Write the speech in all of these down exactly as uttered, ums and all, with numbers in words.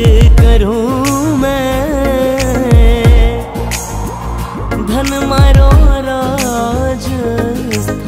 करूं मैं, धन मारो राजस्थान।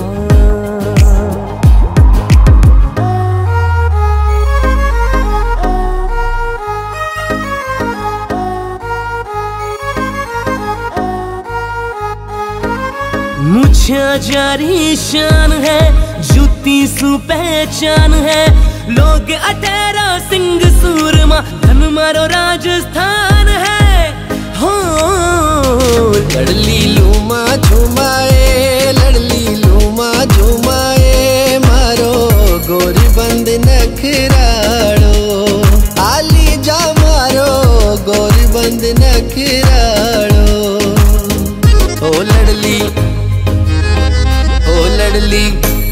मुझे जारी शान है, जुती सु पहचान है, लोग अटेरा सिंह सूरमा, धन मारो राजस्थान है। हो लड़ली लूमा झुमाए, लड़ली लूमा झुमाए, मारो गोरी बंद नखराड़ो, आली जा मारो गोरी बंद नखराड़ो। ओ लड़ली ओ लड़ली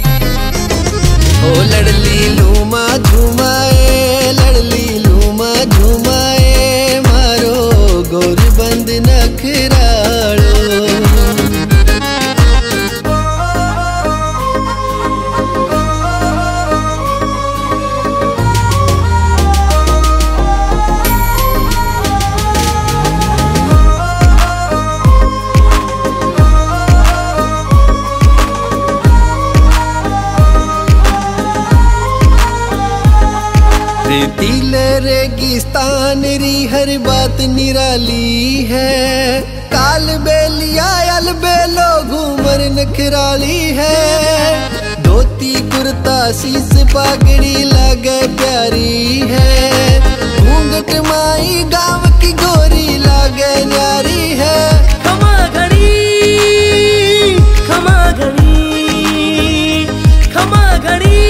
ओ लड़ली लूमा झुमाए, लड़ली लूमा झुमाए, मारो गोरी बंद नखराड़ो। रेतील रेगिस्तान री हर बात निराली है, काल बेलिया यल बेलो घूमर नखराली है, धोती कुर्ता शीस पागड़ी लागे प्यारी है, घूंघट माई गाँव की गोरी लागे न्यारी है। खमा घड़ी खमा घड़ी खमा घड़ी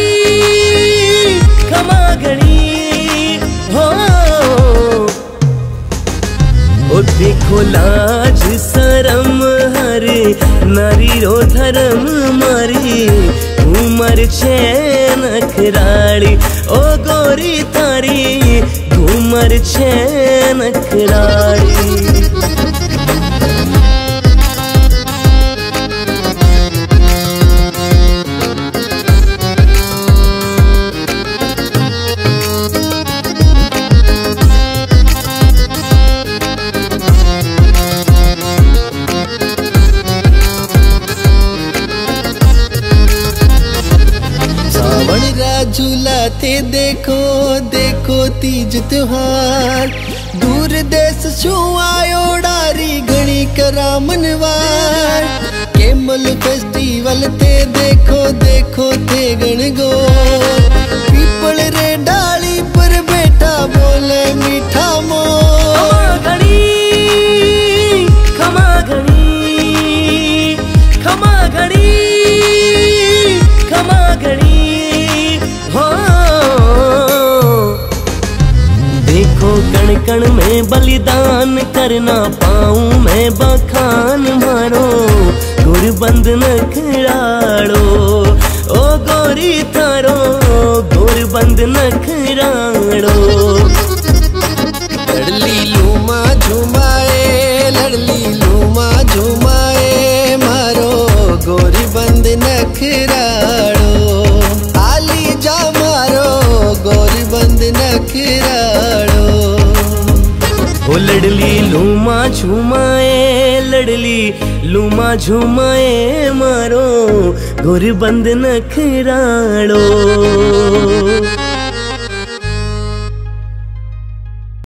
खमा घड़ी हो, ओ देखो लाज शरम हर नारी रो धर्म मारी, घूमर छे नखराड़ी, ओ गोरी थारी घूमर छे नखराड़ी। झूला थे देखो देखो तीज त्योहार, दूर देश छू आयो डारी घणी करा मनवार, केमल फेस्टिवल थे देखो देखो थे गणगो, पीपल रे डाली पर बैठा बोले मीठा मोर। खमा घड़ी खमा घड़ी खमा घड़ी हो, देखो कण कण में बलिदान करना पाऊं मैं बखान, मारो गुरबंद नखराड़ो, ओ गोरी थारो गुरबंद नखराड़ो। लड़ली लूमा झुमाए, लड़ली लूमा झुमाए, मारो गोरी बंद नखराड़ो, आली जा मारो गोरी बंद नखराड़ो। ओ लड़ली लूमा झुमाए, लड़ली लूमा झुमाए, मारो गोरी बंद नखराड़ो।